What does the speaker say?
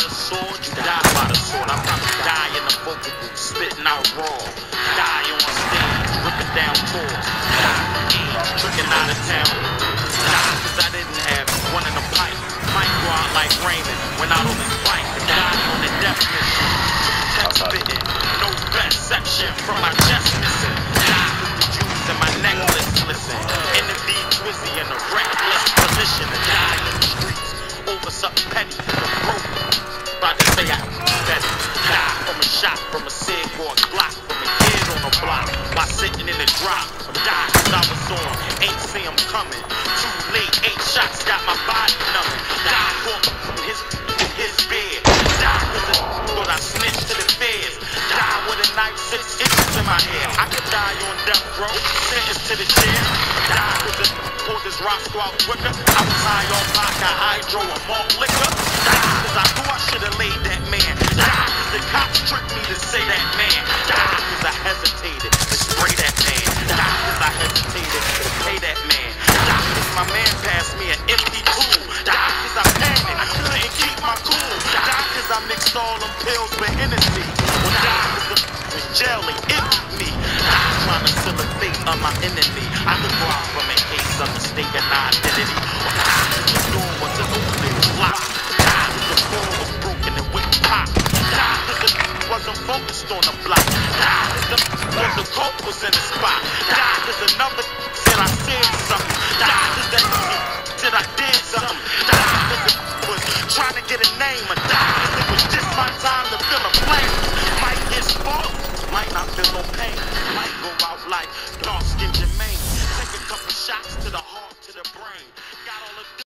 the sword, you die by the sword. I probably die in the vocal booth, spitting out raw. Die on stage, ripping down chords. Die, tricking out of town. Die, cause I didn't have one in the pipe. Might go out like Raymond, went out on his bike. Die on the death mission. Text spitting, no best section from my chest missing. Die with the jewels in my necklace, listen. In the D Twizzy in a reckless position to die in the streets over something petty. Broke, about to say I steady. Die from a shot, from a cig or a Glock, from a kid on the block while sitting in the drop. Die cause I was on, ain't see him coming. Too late, 8 shots got my body numbing. Die from his bed. Die cause I thought I snitched to the feds. Die with a knife 6 inches in my head. I could die on death row, sentenced to the jail. Die cause I pulled this Roscoe out quicker. I was high on vodka, hydro, and malt liquor. Die cause I knew I should've laid that man. Die cause the cops tricked me to say that man. Die cause I hesitated to spray that man. Die cause I hesitated to pay that man. Die cause my man passed me an empty tool. Die cause I panicked, I couldn't keep my cool. Die cause I mixed all them pills with Hennessy. Well, die cause the was jelly, emptied me. Die trying to seal the fate of my enemy. I could go out from a case of mistaken identity. Well, die cause the door wasn't open, it was locked. Die cause the floor was broken and wouldn't pop. Die cause the wasn't focused on the block. Die cause the coke was in the spot. Die cause another said I said something. Die cause that said I did something. Die cause it was trying to get a name. Or die cause it was just my time to fill a flame. Might get spoiled, might not feel no pain. Might go out like dark-skinned Jermaine. Take a couple shots to the heart, to the brain. Got all the